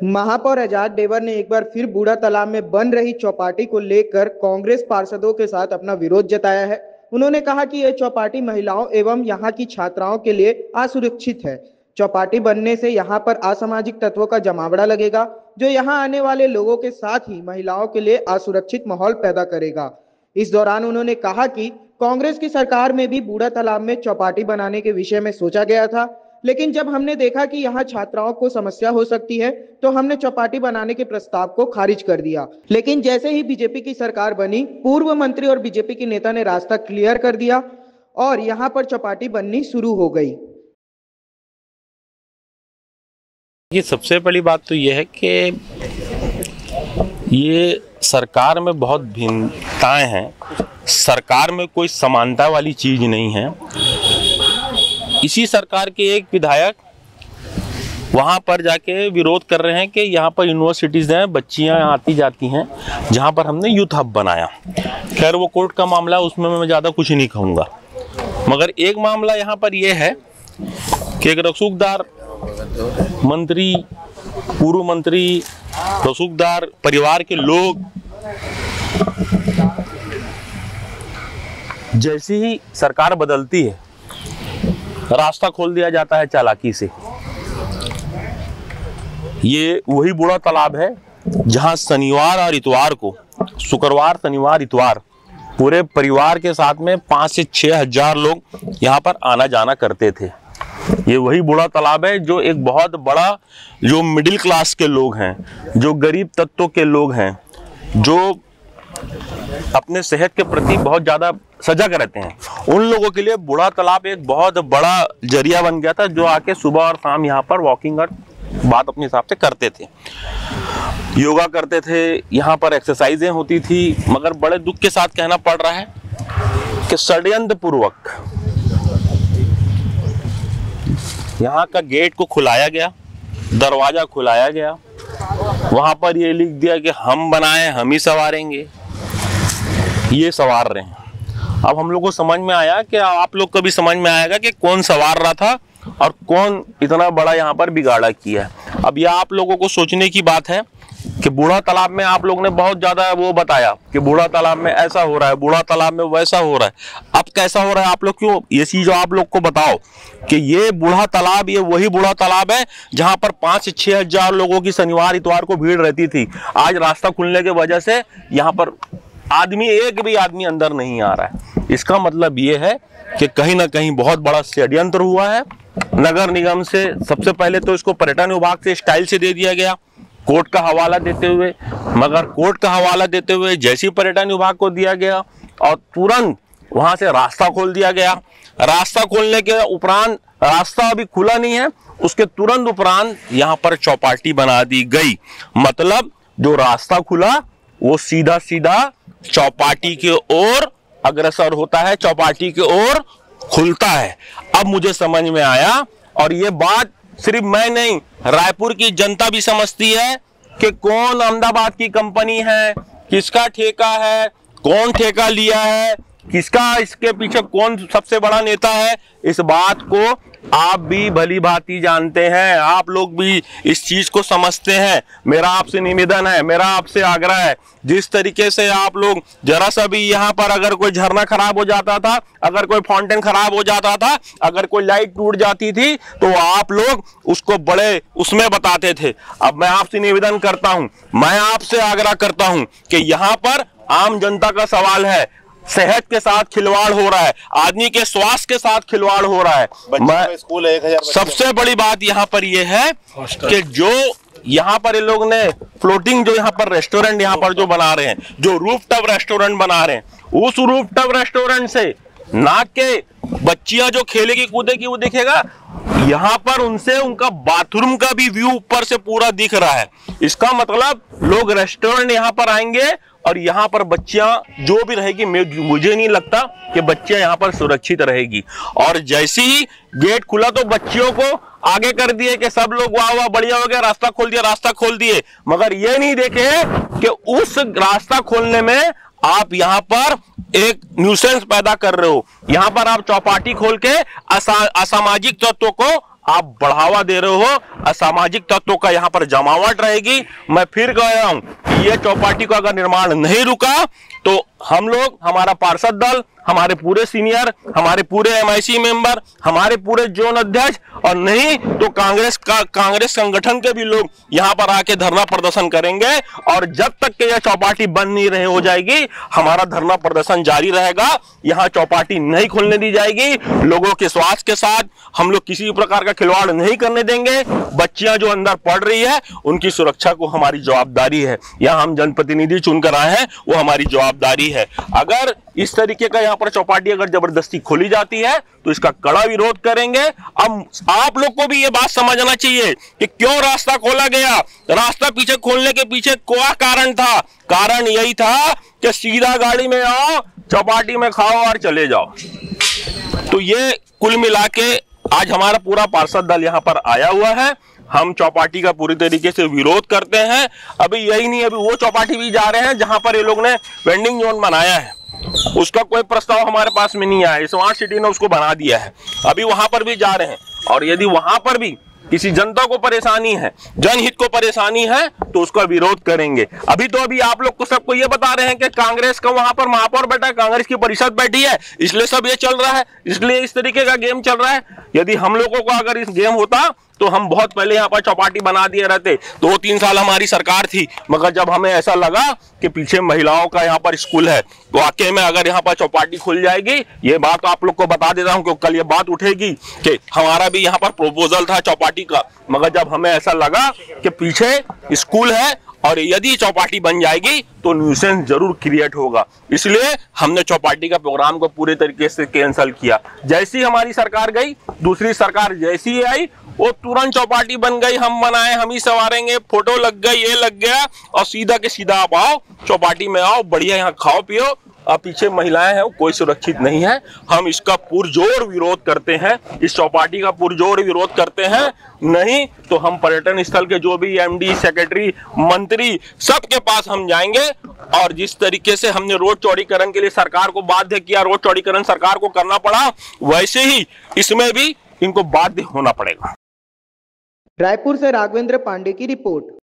महापौर आजाद देवर ने एक बार फिर बूढ़ा तालाब में बन रही चौपाटी को लेकर कांग्रेस पार्षदों के साथ अपना विरोध जताया है। उन्होंने कहा कि यह चौपाटी महिलाओं एवं यहां की छात्राओं के लिए असुरक्षित है। चौपाटी बनने से यहां पर असामाजिक तत्वों का जमावड़ा लगेगा, जो यहां आने वाले लोगों के साथ ही महिलाओं के लिए असुरक्षित माहौल पैदा करेगा। इस दौरान उन्होंने कहा कि कांग्रेस की सरकार में भी बूढ़ा तालाब में चौपाटी बनाने के विषय में सोचा गया था, लेकिन जब हमने देखा कि यहाँ छात्राओं को समस्या हो सकती है तो हमने चौपाटी बनाने के प्रस्ताव को खारिज कर दिया। लेकिन जैसे ही बीजेपी की सरकार बनी, पूर्व मंत्री और बीजेपी के नेता ने रास्ता क्लियर कर दिया और यहाँ पर चौपाटी बननी शुरू हो गई। ये सबसे बड़ी बात तो यह है कि ये सरकार में बहुत भिन्नताएं हैं। सरकार में कोई समानता वाली चीज नहीं है। इसी सरकार के एक विधायक वहाँ पर जाके विरोध कर रहे हैं कि यहाँ पर यूनिवर्सिटीज़ हैं, बच्चियाँ आती जाती हैं, जहाँ पर हमने यूथ हब बनाया। खैर वो कोर्ट का मामला है, उसमें मैं ज़्यादा कुछ नहीं कहूँगा। मगर एक मामला यहाँ पर यह है कि एक रसूखदार मंत्री, पूर्व मंत्री, रसूखदार परिवार के लोग जैसी ही सरकार बदलती है, रास्ता खोल दिया जाता है चालाकी से। ये वही बूढ़ा तालाब है जहां शनिवार और इतवार को, शुक्रवार, शनिवार, इतवार पूरे परिवार के साथ में 5 से 6 हजार लोग यहां पर आना जाना करते थे। ये वही बूढ़ा तालाब है जो एक बहुत बड़ा, जो मिडिल क्लास के लोग हैं, जो गरीब तत्वों के लोग हैं, जो अपने सेहत के प्रति बहुत ज़्यादा सजग रहते हैं, उन लोगों के लिए बूढ़ा तालाब एक बहुत बड़ा जरिया बन गया था, जो आके सुबह और शाम यहाँ पर वॉकिंग और बात अपने हिसाब से करते थे, योगा करते थे, यहाँ पर एक्सरसाइजें होती थी। मगर बड़े दुख के साथ कहना पड़ रहा है कि षड्यंत्र पूर्वक यहाँ का गेट को खुलाया गया, दरवाजा खुलाया गया, वहाँ पर ये लिख दिया कि हम बनाए, हम ही संवारेंगे। ये संवार रहे हैं। अब हम लोग को समझ में आया कि आप लोग को भी समझ में आएगा कि कौन संवार रहा था और कौन इतना बड़ा यहाँ पर बिगाड़ा किया है। अब यह आप लोगों को सोचने की बात है कि बूढ़ा तालाब में आप लोग ने बहुत ज्यादा वो बताया कि बूढ़ा तालाब में ऐसा हो रहा है, बूढ़ा तालाब में वैसा हो रहा है। अब कैसा हो रहा है आप लोग क्यों ये चीज आप लोग को बताओ कि ये बूढ़ा तालाब, ये वही बूढ़ा तालाब है जहां पर 5 से 6 हजार लोगों की शनिवार इतवार को भीड़ रहती थी। आज रास्ता खुलने की वजह से यहाँ पर एक भी आदमी अंदर नहीं आ रहा है। इसका मतलब ये है कि कहीं ना कहीं बहुत बड़ा षड्यंत्र हुआ है। नगर निगम से सबसे पहले तो इसको पर्यटन विभाग से स्टाइल से दे दिया गया, कोर्ट का हवाला देते हुए। मगर कोर्ट का हवाला देते हुए जैसे ही पर्यटन विभाग को दिया गया और तुरंत वहां से रास्ता खोल दिया गया। रास्ता खोलने के उपरांत, रास्ता अभी खुला नहीं है, उसके तुरंत उपरांत यहाँ पर चौपाटी बना दी गई। मतलब जो रास्ता खुला वो सीधा सीधा चौपाटी के ओर अग्रसर होता है, चौपाटी के ओर खुलता है। अब मुझे समझ में आया, और ये बात सिर्फ मैं नहीं, रायपुर की जनता भी समझती है कि कौन अहमदाबाद की कंपनी है, किसका ठेका है, कौन ठेका लिया है, किसका इसके पीछे कौन सबसे बड़ा नेता है। इस बात को आप भी भली भांति जानते हैं, आप लोग भी इस चीज को समझते हैं। मेरा आपसे निवेदन है, मेरा आपसे आग्रह है, जिस तरीके से आप लोग जरा सा भी यहाँ पर अगर कोई झरना खराब हो जाता था, अगर कोई फाउंटेन खराब हो जाता था, अगर कोई लाइट टूट जाती थी, तो आप लोग उसको बड़े उसमें बताते थे। अब मैं आपसे निवेदन करता हूँ, मैं आपसे आग्रह करता हूँ कि यहाँ पर आम जनता का सवाल है, सेहत के साथ खिलवाड़ हो रहा है, आदमी के स्वास्थ्य के साथ खिलवाड़ हो रहा है। स्कूल 1000 सबसे बड़ी बात यहाँ पर यह है कि जो यहाँ पर ये लोग ने फ्लोटिंग, जो यहाँ पर रेस्टोरेंट यहाँ पर जो बना रहे हैं, जो रूफटॉप रेस्टोरेंट बना रहे हैं, उस रूफटॉप रेस्टोरेंट से ना के बच्चियां जो खेलेगी कूदेगी वो दिखेगा, यहाँ पर उनसे उनका बाथरूम का भी व्यू ऊपर से पूरा दिख रहा है। इसका मतलब लोग रेस्टोरेंट यहाँ पर आएंगे और यहाँ पर बच्चियां जो भी रहेगी, मुझे नहीं लगता कि बच्चियां यहाँ पर सुरक्षित रहेगी। और जैसे ही गेट खुला तो बच्चियों को आगे कर दिए कि सब लोग वाह वाह बढ़िया हो गया, रास्ता खोल दिया, रास्ता खोल दिए। मगर ये नहीं देखे कि उस रास्ता खोलने में आप यहाँ पर एक न्यूसेंस पैदा कर रहे हो। यहाँ पर आप चौपाटी खोल के असामाजिक तत्वों को आप बढ़ावा दे रहे हो, असामाजिक तत्वों का यहाँ पर जमावट रहेगी। मैं फिर कह रहा हूं कि ये चौपाटी का अगर निर्माण नहीं रुका तो हम लोग, हमारा पार्षद दल, हमारे पूरे सीनियर, हमारे पूरे एमआईसी मेंबर, हमारे पूरे जोन अध्यक्ष और नहीं तो कांग्रेस संगठन के भी लोग यहां पर आके धरना प्रदर्शन करेंगे। और जब तक कि यह चौपाटी बंद नहीं रहे हो जाएगी, हमारा धरना प्रदर्शन जारी रहेगा। यहां चौपाटी नहीं खुलने दी जाएगी। लोगों के स्वास्थ्य के साथ हम लोग किसी प्रकार का खिलवाड़ नहीं करने देंगे। बच्चियां जो अंदर पढ़ रही है उनकी सुरक्षा को हमारी जवाबदारी है। यहां हम जनप्रतिनिधि चुनकर आए हैं, वो हमारी जवाबदारी है। अगर इस तरीके का यहाँ पर चौपाटी अगर जबरदस्ती खोली जाती है तो इसका कड़ा विरोध करेंगे। अब आप लोग को भी ये बात समझना चाहिए कि क्यों रास्ता खोला गया। रास्ता पीछे खोलने के पीछे क्या कारण था? कारण यही था कि सीधा गाड़ी में आओ, चौपाटी में खाओ और चले जाओ। तो ये कुल मिला के आज हमारा पूरा पार्षद दल यहाँ पर आया हुआ है। हम चौपाटी का पूरी तरीके से विरोध करते हैं। अभी यही नहीं, अभी वो चौपाटी भी जा रहे हैं जहां पर ये लोग ने वेंडिंग जोन बनाया है, उसका कोई प्रस्ताव हमारे पास में नहीं आया। स्मार्ट सिटी ने उसको बना दिया है, अभी वहां पर भी जा रहे हैं। और यदि वहां पर भी किसी जनता को परेशानी है, जनहित को परेशानी है तो उसका विरोध करेंगे। अभी आप लोग को सबको ये बता रहे हैं कि कांग्रेस का वहां पर महापौर बैठा है, कांग्रेस की परिषद बैठी है, इसलिए सब ये चल रहा है, इसलिए इस तरीके का गेम चल रहा है। यदि हम लोगों को अगर इस गेम होता तो हम बहुत पहले यहाँ पर चौपाटी बना दिए रहते। 2-3 साल हमारी सरकार थी, मगर जब हमें ऐसा लगा कि पीछे महिलाओं का यहाँ पर स्कूल है तो वाकई में अगर यहाँ पर चौपाटी खुल जाएगी, ये बात आप लोग को बता देता हूँ क्योंकि कल ये बात उठेगी कि हमारा भी यहाँ पर प्रपोजल था चौपाटी का, मगर जब हमें ऐसा लगा कि पीछे स्कूल है और यदि चौपाटी बन जाएगी तो न्यूसेंस जरूर क्रिएट होगा, इसलिए हमने चौपाटी का प्रोग्राम को पूरे तरीके से कैंसिल किया। जैसी हमारी सरकार गई, दूसरी सरकार जैसी आई, वो तुरंत चौपाटी बन गई, हम बनाए, हम ही सवारेंगे, फोटो लग गई, ये लग गया और सीधा के सीधा आप आओ, चौपाटी में आओ, बढ़िया यहाँ खाओ पियो। अब पीछे महिलाएं हैं, कोई सुरक्षित नहीं है। हम इसका पुरजोर विरोध करते हैं, इस चौपाटी का पुरजोर विरोध करते हैं। नहीं तो हम पर्यटन स्थल के जो भी एमडी, सेक्रेटरी, मंत्री, सबके पास हम जाएंगे। और जिस तरीके से हमने रोड चौड़ीकरण के लिए सरकार को बाध्य किया, रोड चौड़ीकरण सरकार को करना पड़ा, वैसे ही इसमें भी इनको बाध्य होना पड़ेगा। रायपुर से राघवेंद्र पांडे की रिपोर्ट।